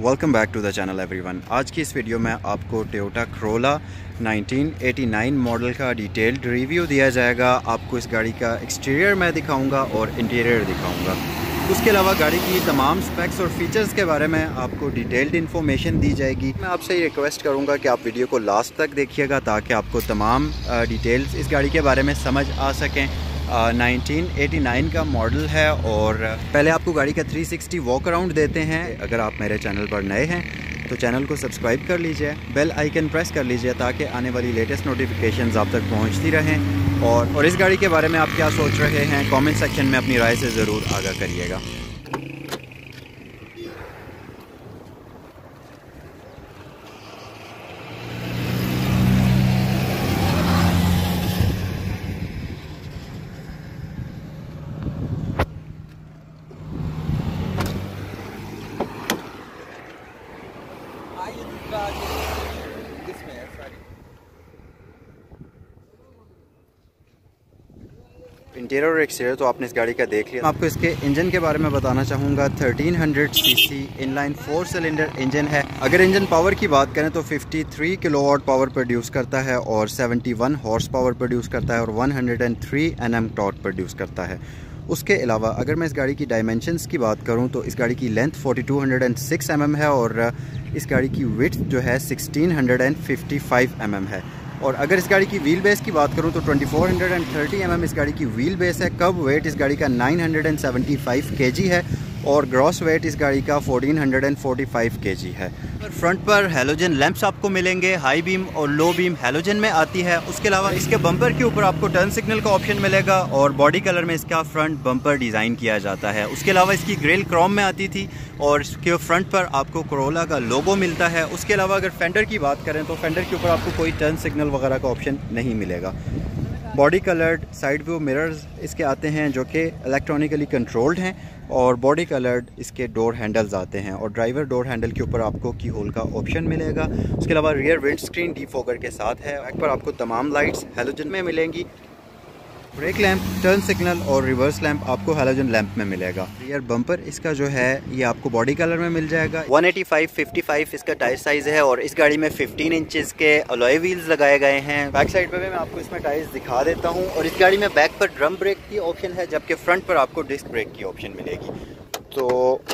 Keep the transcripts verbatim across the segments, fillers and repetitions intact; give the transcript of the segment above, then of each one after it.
Welcome back to the channel everyone. आज की इस वीडियो में आपको Toyota Corolla nineteen eighty nine model का डिटेल्ड रिव्यू दिया जाएगा। आपको इस गाड़ी का एक्सटीरियर मैं दिखाऊंगा और इंटीरियर दिखाऊंगा। उसके अलावा गाड़ी की तमाम स्पेक्स और फीचर्स के बारे में आपको डिटेल्ड इन्फॉर्मेशन दी जाएगी। मैं आपसे ये रिक्वेस्ट करूँगा कि आप वीडियो को लास्ट तक देखिएगा ताकि आपको तमाम डिटेल्स इस गाड़ी के बारे में समझ आ सकें। नाइनटीन एटी नाइन का मॉडल है और पहले आपको गाड़ी का थ्री सिक्सटी वॉक अराउंड देते हैं। अगर आप मेरे चैनल पर नए हैं तो चैनल को सब्सक्राइब कर लीजिए, बेल आइकन प्रेस कर लीजिए ताकि आने वाली लेटेस्ट नोटिफिकेशंस आप तक पहुंचती रहें। और और इस गाड़ी के बारे में आप क्या सोच रहे हैं कमेंट सेक्शन में अपनी राय से ज़रूर आगाह करिएगा। इंटीरियर और एक्सटीरियर तो आपने इस गाड़ी का देख लिया। मैं आपको इसके इंजन के बारे में बताना चाहूँगा। Thirteen hundred CC inline four cylinder engine है। अगर इंजन पावर की बात करें तो तिरेपन किलोवाट पावर प्रोड्यूस करता है और इकहत्तर हॉर्स पावर प्रोड्यूस करता है और एक सौ तीन एन एम टॉर्क प्रोड्यूस करता है। उसके अलावा अगर मैं इस गाड़ी की डायमेंशंस की बात करूं तो इस गाड़ी की length forty two hundred six M M है और इस गाड़ी की विड्थ जो है sixteen hundred fifty five M M है। और अगर इस गाड़ी की व्हील बेस की बात करूं तो twenty four hundred thirty M M इस गाड़ी की व्हील बेस है। कब वेट इस गाड़ी का nine hundred seventy five KG है और ग्रॉस वेट इस गाड़ी का fourteen hundred forty five KG है। फ्रंट पर हैलोजन लैंप्स आपको मिलेंगे, हाई बीम और लो बीम हैलोजन में आती है। उसके अलावा इसके बम्पर के ऊपर आपको टर्न सिग्नल का ऑप्शन मिलेगा और बॉडी कलर में इसका फ्रंट बम्पर डिज़ाइन किया जाता है। उसके अलावा इसकी ग्रिल क्रोम में आती थी और इसके फ्रंट पर आपको करोला का लोगो मिलता है। उसके अलावा अगर फेंडर की बात करें तो फेंडर के ऊपर आपको कोई टर्न सिग्नल वगैरह का ऑप्शन नहीं मिलेगा। Body coloured side view mirrors इसके आते हैं जो कि इलेक्ट्रॉनिकली कंट्रोल्ड हैं और बॉडी कलर्ड इसके डोर हैंडल्स आते हैं और ड्राइवर डोर हैंडल के ऊपर आपको की होल का ऑप्शन मिलेगा। उसके अलावा रियर विंड स्क्रीन डीफॉगर के साथ है। बैक पर आपको तमाम लाइट्स हैलोजन में मिलेंगी। ब्रेक लैंप, टर्न सिग्नल और रिवर्स लैंप आपको हैलोजन लैंप में मिलेगा। रियर बम्पर इसका जो है ये आपको बॉडी कलर में मिल जाएगा। One eighty five fifty five इसका टायर साइज है और इस गाड़ी में फिफ्टीन इंचेस के अलॉय व्हील्स लगाए गए हैं। बैक साइड पे भी मैं आपको इसमें टायर्स दिखा देता हूँ और इस गाड़ी में बैक पर ड्रम ब्रेक की ऑप्शन है जबकि फ्रंट पर आपको डिस्क ब्रेक की ऑप्शन मिलेगी। तो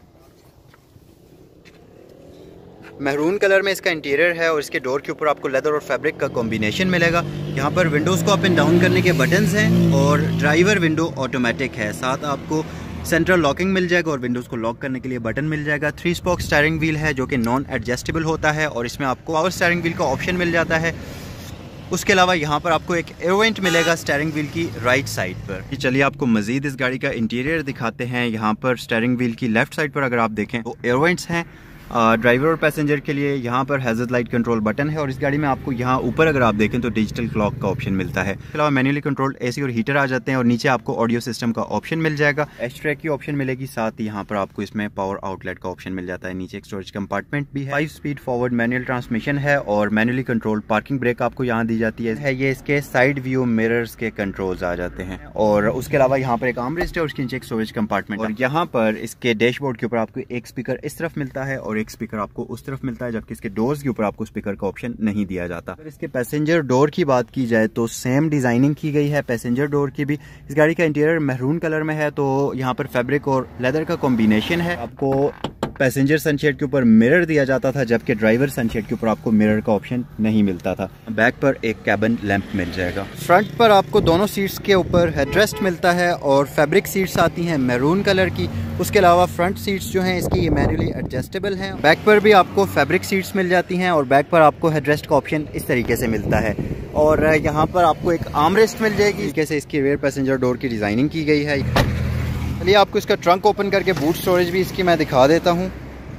मैरून कलर में इसका इंटीरियर है और इसके डोर के ऊपर आपको लेदर और फैब्रिक का कॉम्बिनेशन मिलेगा। यहाँ पर विंडोज़ को अप एंड डाउन करने के बटन्स हैं और ड्राइवर विंडो ऑटोमेटिक है। साथ आपको सेंट्रल लॉकिंग मिल जाएगा और विंडोज़ को लॉक करने के लिए बटन मिल जाएगा। थ्री स्पोक स्टीयरिंग व्हील है जो कि नॉन एडजस्टेबल होता है और इसमें आपको पावर स्टीयरिंग व्हील का ऑप्शन मिल जाता है। उसके अलावा यहाँ पर आपको एक एयरवेंट मिलेगा स्टीयरिंग व्हील की राइट साइड पर। चलिए आपको मजीद इस गाड़ी का इंटीरियर दिखाते हैं। यहाँ पर स्टीयरिंग व्हील की लेफ्ट साइड पर अगर आप देखें तो एयरवेंट्स हैं ड्राइवर और पैसेंजर के लिए। यहाँ पर हैज़र्ड लाइट कंट्रोल बटन है और इस गाड़ी में आपको यहाँ ऊपर अगर आप देखें तो डिजिटल क्लॉक का ऑप्शन मिलता है। इसके अलावा मैन्युअली कंट्रोल्ड एसी और हीटर आ जाते हैं और नीचे आपको ऑडियो सिस्टम का ऑप्शन मिल जाएगा। एच ट्रैक की ऑप्शन मिलेगी। साथ ही यहाँ पर आपको इसमें पावर आउटलेट का ऑप्शन मिल जाता है। नीचे एक स्टोरेज कंपार्टमेंट भी है। Five speed forward manual transmission है और मैन्युअली कंट्रोल्ड पार्किंग ब्रेक आपको यहाँ दी जाती है। ये इसके साइड व्यू मिरर्स के कंट्रोल्स आ जाते हैं और उसके अलावा यहाँ पर एक आर्मरेस्ट है और उसके नीचे एक स्टोरेज कंपार्टमेंट और यहाँ पर इसके डैशबोर्ड के ऊपर आपको एक स्पीकर इस तरफ मिलता है और एक स्पीकर आपको उस तरफ मिलता है जबकि इसके डोर्स के ऊपर आपको स्पीकर का ऑप्शन नहीं दिया जाता। अगर इसके पैसेंजर डोर की बात की जाए तो सेम डिजाइनिंग की गई है पैसेंजर डोर की भी। इस गाड़ी का इंटीरियर मैरून कलर में है तो यहाँ पर फैब्रिक और लेदर का कॉम्बिनेशन है। आपको पैसेंजर सनशेड के ऊपर मिरर दिया जाता था जबकि ड्राइवर सनशेड के ऊपर आपको मिरर का ऑप्शन नहीं मिलता था। बैक पर एक कैबिन लैंप मिल जाएगा। फ्रंट पर आपको दोनों सीट्स के ऊपर हेडरेस्ट मिलता है और फैब्रिक सीट्स आती हैं मैरून कलर की। उसके अलावा फ्रंट सीट्स जो हैं इसकी मैन्युअली एडजस्टेबल हैं। बैक पर भी आपको फैब्रिक सीट्स मिल जाती हैं और बैक पर आपको हेडरेस्ट का ऑप्शन इस तरीके से मिलता है और यहाँ पर आपको एक आर्मरेस्ट मिल जाएगी। इस तरीके से इसकी रेयर पैसेंजर डोर की डिजाइनिंग की गई है। चलिए आपको इसका ट्रंक ओपन करके बूट स्टोरेज भी इसकी मैं दिखा देता हूँ।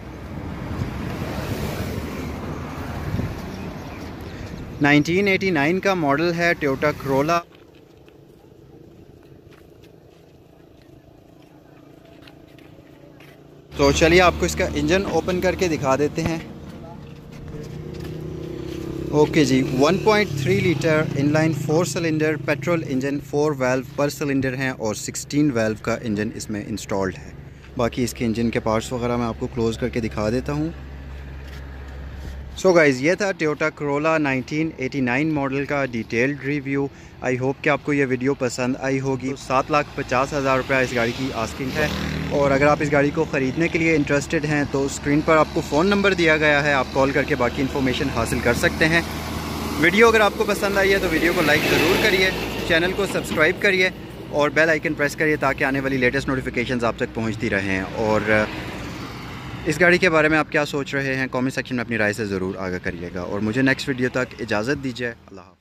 नाइनटीन एटी नाइन का मॉडल है टोयोटा करोला। तो चलिए आपको इसका इंजन ओपन करके दिखा देते हैं। ओके जी, one point three litre inline four cylinder petrol engine, four valve per cylinder हैं और सिक्सटीन वाल्व का इंजन इसमें इंस्टॉल्ड है। बाकी इसके इंजन के पार्ट्स वगैरह मैं आपको क्लोज़ करके दिखा देता हूँ। सो गाइज़, ये था Toyota Corolla nineteen eighty nine model का डिटेल्ड रिव्यू। आई होप कि आपको ये वीडियो पसंद आई होगी। तो सात लाख पचास हज़ार रुपये इस गाड़ी की आस्किंग है, और अगर आप इस गाड़ी को ख़रीदने के लिए इंटरेस्टेड हैं तो स्क्रीन पर आपको फ़ोन नंबर दिया गया है, आप कॉल करके बाकी इन्फॉर्मेशन हासिल कर सकते हैं। वीडियो अगर आपको पसंद आई है तो वीडियो को लाइक ज़रूर करिए, चैनल को सब्सक्राइब करिए और बेल आइकन प्रेस करिए ताकि आने वाली लेटेस्ट नोटिफिकेशंस आप तक पहुंचती रहें। और इस गाड़ी के बारे में आप क्या सोच रहे हैं कमेंट सेक्शन में अपनी राय से ज़रूर आगाह करिएगा, और मुझे नेक्स्ट वीडियो तक इजाज़त दीजिए। अल्लाह।